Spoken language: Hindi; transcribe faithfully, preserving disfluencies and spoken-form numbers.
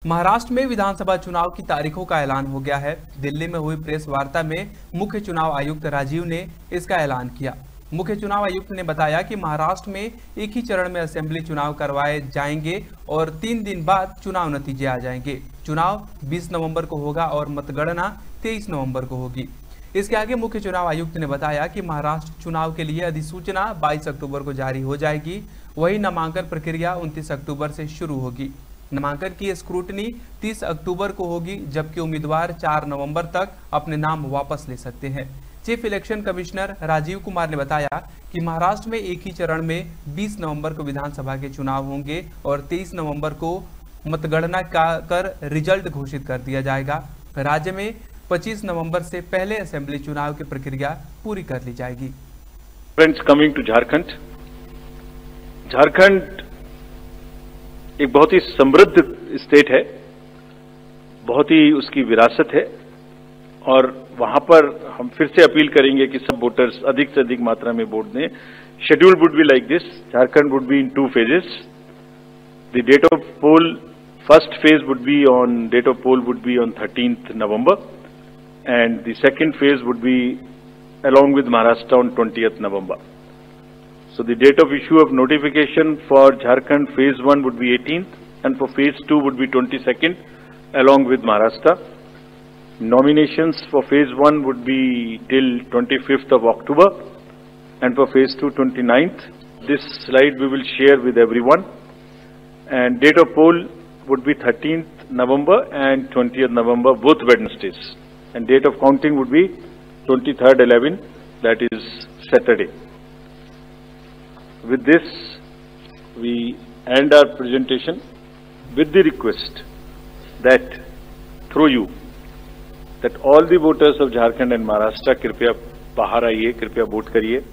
महाराष्ट्र में विधानसभा चुनाव की तारीखों का ऐलान हो गया है। दिल्ली में हुई प्रेस वार्ता में मुख्य चुनाव आयुक्त राजीव ने इसका ऐलान किया। मुख्य चुनाव आयुक्त ने बताया कि महाराष्ट्र में एक ही चरण में असेंबली चुनाव करवाए जाएंगे और तीन दिन बाद चुनाव नतीजे आ जाएंगे। चुनाव बीस नवंबर को होगा और मतगणना तेईस नवंबर को होगी। इसके आगे मुख्य चुनाव आयुक्त ने बताया कि महाराष्ट्र चुनाव के लिए अधिसूचना बाईस अक्टूबर को जारी हो जाएगी। वही नामांकन प्रक्रिया उनतीस अक्टूबर से शुरू होगी। नामांकन की स्क्रूटनी तीस अक्टूबर को होगी, जबकि उम्मीदवार चार नवंबर तक अपने नाम वापस ले सकते हैं। Chief election commissioner Rajiv Kumar ने बताया कि महाराष्ट्र में एक ही चरण में बीस नवंबर को विधानसभा के चुनाव होंगे और तेईस नवंबर को मतगणना कर रिजल्ट घोषित कर दिया जाएगा। राज्य में पच्चीस नवंबर से पहले असेंबली चुनाव की प्रक्रिया पूरी कर ली जाएगी। Friends, coming to Jharkhand, Jharkhand एक बहुत ही समृद्ध स्टेट है, बहुत ही उसकी विरासत है और वहां पर हम फिर से अपील करेंगे कि सब वोटर्स अधिक से अधिक मात्रा में वोट दें। Schedule would be like this: Jharkhand would be in two phases. The date of poll, first phase would be on, date of poll would be on thirteenth November, and the second phase would be along with Maharashtra on twentieth November. So the date of issue of notification for Jharkhand phase one would be eighteenth, and for phase two would be twenty-second along with Maharashtra. Nominations for phase one would be till twenty-fifth of October, and for phase two, twenty-ninth. This slide we will share with everyone. And date of poll would be thirteenth November and twentieth November, both Wednesdays. And date of counting would be twenty-third eleven, that is Saturday. With this, we end our presentation with the request that through you, that all the voters of Jharkhand and Maharashtra कृपया बाहर आइए, कृपया वोट करिए।